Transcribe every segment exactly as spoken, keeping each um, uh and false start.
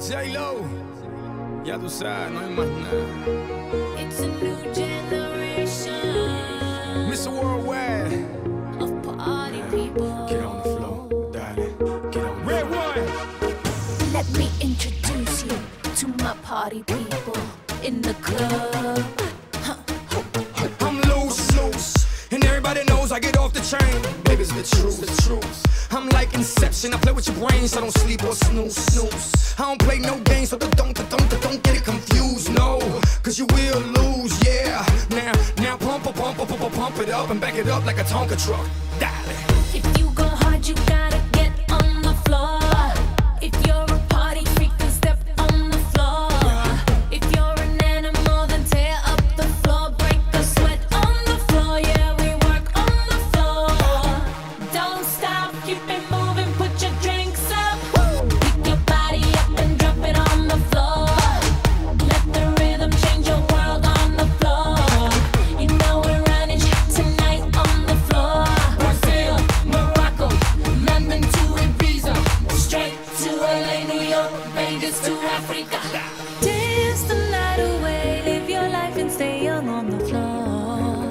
J-Lo, ya tú sabes, no hay más nada. It's a new generation. mister Worldwide. Of party people. Get on the floor, darling. Get on the Red one. Let me introduce you to my party people in the club. Huh. I'm loose, loose, and everybody knows I get off the chain. Baby's the truth, the truth. I'm like Inception, I play with your brain, so don't sleep or snooze, snooze. I don't play no games, so don't, don't, don't, don't get it confused, no. Cause you will lose, yeah. Now, now pump, pump, pump, pump, pump, pump it up and back it up like a Tonka truck. Dale. If you go hard, you gotta get on the floor. If you're a party freak, then step on the floor. If you're an animal, then tear up the floor. Break the sweat on the floor, yeah, we work on the floor. Don't stop, keep it moving, put your drinks up. Pick your body up and drop it on the floor. Let the rhythm change your world on the floor. You know we're running tonight on the floor. Brazil, Morocco, London to Ibiza, straight to L A, New York, Vegas to Africa. Dance the night away, live your life and stay young on the floor.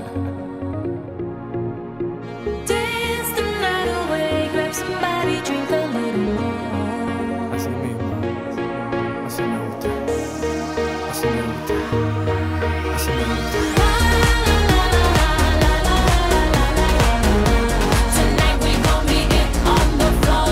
Dance the night away, grab somebody, drink a little more. Así mismo, así me gusta, así me gusta, así me gusta. Tonight we gon' be it on the floor.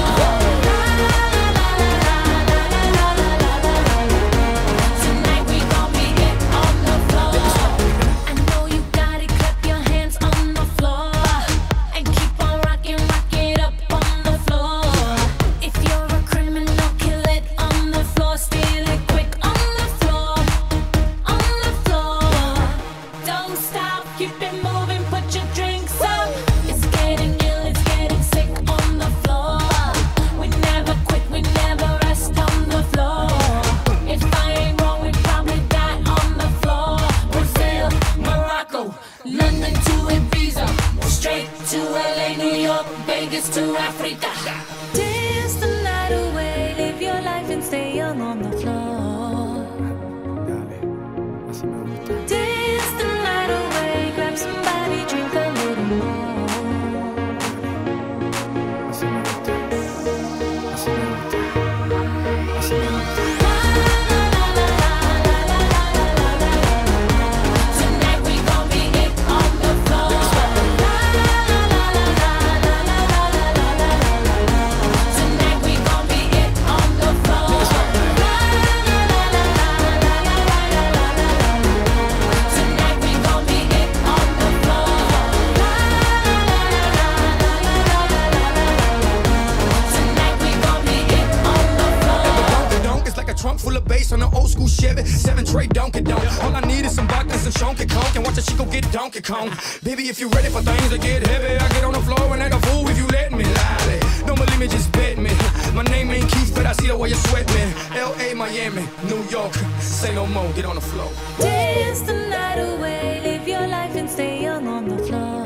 Tonight we gon' be it on the floor. I know you got it, clap your hands on the floor and keep on rocking, rock it up on the floor. If you're a criminal, kill it on the floor, steal it quick on the floor, on the floor. Don't stop, keep it moving, put your drinks up. It's getting ill, it's getting sick on the floor. We never quit, we never rest on the floor. If I ain't wrong, we probably die on the floor. Brazil, Morocco, London to Ibiza, straight to L A, New York, Vegas to Africa. Dance the night away, live your life and stay young on the floor. Dale, así me gusta. Dance the night away, grab somebody, drink a little more. Así me gusta, así me gusta, así me gusta. Tonight we gon' be it on the floor. Tonight we gon' be it on the floor. Tonight we gon' be it on the floor. Tonight we gon' be it on the floor. Donkey donk, it's like a trunk full of bass on an old school Chevy. Seven tray donkey donk. All I need is some vodka and some Chonky Conk, and watch a chico get Donkey Kong. Baby, if you're ready for things to get heavy, I get on the floor and act a fool if you let me. Lally, don't believe me, just bet me. My name ain't Keith, but I see the way you sweat me. L A, Miami, New York, say no more, get on the floor. Dance the night away, live your life and stay young on the floor.